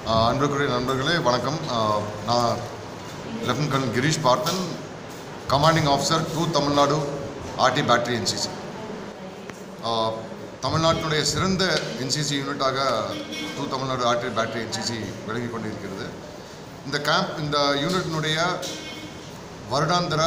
அன்புக்குரிய நண்பர்களே வணக்கம். நான் lieutenant colonel Girish Parthan, commanding officer 2 Tamil Nadu arty battery NCC. தமிழ்நாட்டினுடைய சிறந்த என்சிசி யூனிட்டாக 2 தமிழ்நாடு ஆர்டி பேட்டரி என்சிசி விளங்கி கொண்டிருக்கிறது. இந்த யூனிட்டினுடைய வருடாந்திர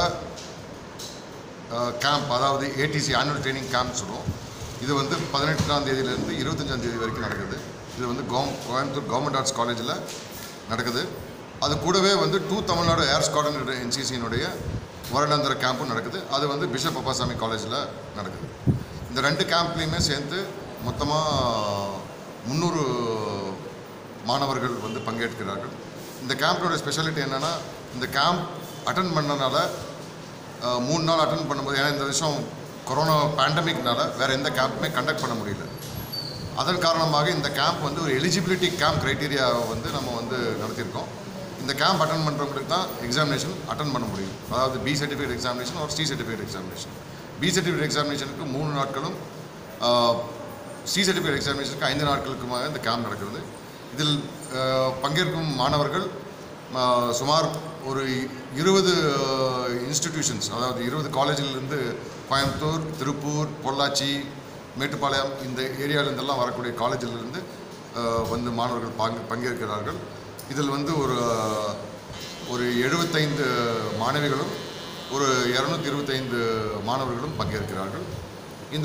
கேம்ப், அதாவது ஏடிசி ஆனுவல் ட்ரைனிங் கேம்ப் சொல்லுவோம். இது வந்து 18ஆம் தேதியிலேருந்து 25ஆம் தேதி வரைக்கும் நடக்குது. இது வந்து கோயம்புத்தூர் கவர்மெண்ட் ஆர்ட்ஸ் காலேஜில் நடக்குது. அது கூடவே வந்து 2 தமிழ்நாடு ஏர் ஸ்குவாட்ரன் என்சிசியினுடைய வருடாந்திர கேம்பும் நடக்குது. அது வந்து பிஷப் அப்பாசாமி காலேஜில் நடக்குது. இந்த 2 கேம்ப்லேயுமே சேர்ந்து மொத்தமாக 300 மாணவர்கள் வந்து பங்கேற்கிறார்கள். இந்த கேம்போட ஸ்பெஷாலிட்டி என்னென்னா, இந்த கேம்ப் அட்டன் பண்ணனால 3 நாள் அட்டன் பண்ணும்போது, ஏன்னா இந்த வருஷம் கொரோனா பேண்டமிக்னால வேறு எந்த கேம்புமே கண்டக்ட் பண்ண முடியல. அதன் காரணமாக இந்த கேம்ப் வந்து ஒரு எலிஜிபிலிட்டி கேம்ப் க்ரைட்டீரியாவை வந்து நம்ம வந்து நடத்தியிருக்கோம். இந்த கேம்ப் அட்டன் பண்ணுறவங்களுக்கு தான் எக்ஸாமினேஷன் அட்டன் பண்ண முடியும். அதாவது பி சர்டிஃபிகேட் எக்ஸாமினேஷன் ஒரு C certificate examination. B certificate எக்ஸாமினேஷனுக்கு 3 நாட்களும், சி சர்டிஃபிகேட் எக்ஸாமினேஷனுக்கு 5 நாட்களுக்குமாக இந்த கேம்ப் நடக்கிறது. இதில் பங்கேற்கும் மாணவர்கள் சுமார் ஒரு 20 இன்ஸ்டிடியூஷன்ஸ், அதாவது 20 காலேஜிலிருந்து கோயம்புத்தூர், திருப்பூர், பொள்ளாச்சி, மேட்டுப்பாளையம் இந்த ஏரியாவிலேருந்தெல்லாம் வரக்கூடிய காலேஜிலிருந்து வந்து மாணவர்கள் பங்கேற்கிறார்கள். இதில் வந்து ஒரு 75 மாணவிகளும் ஒரு 225 மாணவர்களும் பங்கேற்கிறார்கள். இந்த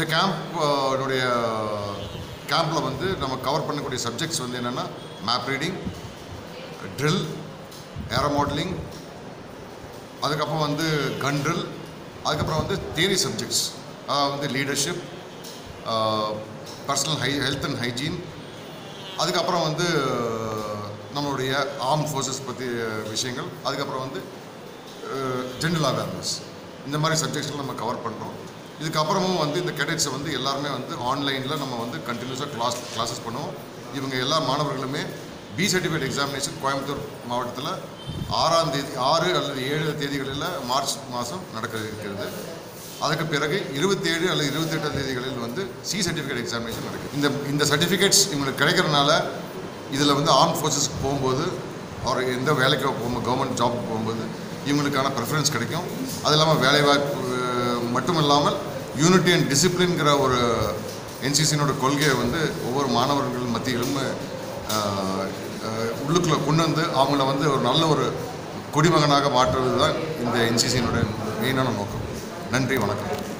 கேம்பில் வந்து நம்ம கவர் பண்ணக்கூடிய சப்ஜெக்ட்ஸ் வந்து என்னென்னா, map reading, drill, aero modelling, அதுக்கப்புறம் வந்து கன் ட்ரில், அதுக்கப்புறம் வந்து தியரி சப்ஜெக்ட்ஸ், அதாவது வந்து leadership, personal health and hygiene, அதுக்கப்புறம் வந்து நம்மளுடைய ஆர்ம் ஃபோர்ஸஸ் பற்றி விஷயங்கள், அதுக்கப்புறம் வந்து ஜென்ரல் அவேர்னஸ், இந்த மாதிரி சப்ஜெக்ட்ஸ்லாம் நம்ம கவர் பண்ணுறோம். இதுக்கப்புறமும் வந்து இந்த கேடட்ஸை வந்து எல்லாருமே வந்து ஆன்லைனில் நம்ம வந்து கண்டினியூஸாக கிளாஸஸ் பண்ணுவோம். இவங்க எல்லா மாணவர்களுமே பி சர்டிஃபிகேட் எக்ஸாமினேஷன் கோயம்புத்தூர் மாவட்டத்தில் 6ஆம் தேதி 6 அல்லது 7 தேதிகளில் மார்ச் மாதம் நடக்க இருக்கிறது. அதுக்கு பிறகு 27 அல்லது 28ஆம் தேதிகளில் வந்து சி சர்டிஃபிகேட் எக்ஸாமினேஷன் நடக்குது. இந்த சர்டிஃபிகேட்ஸ் இவங்களுக்கு கிடைக்கிறதுனால இதில் வந்து ஆர்ம் ஃபோர்ஸஸ்க்கு போகும்போது, அவர் எந்த வேலைக்கு போகும்போது, கவர்மெண்ட் ஜாப் போகும்போது இவங்களுக்கான ப்ரிஃபரன்ஸ் கிடைக்கும். அது இல்லாமல் வேலைவாய்ப்பு மட்டும் இல்லாமல் யூனிட்டி அண்ட் டிசிப்ளின்கிற ஒரு என்சிசியினோட கொள்கையை வந்து ஒவ்வொரு மாணவர்கள் மத்தியிலும் உள்ளுக்குள்ளே கொண்டு வந்து அவங்கள வந்து ஒரு நல்ல ஒரு குடிமகனாக மாற்றுவது தான் இந்த என்சிசியினுடைய மெயினான நோக்கம். நன்றி, வணக்கம்.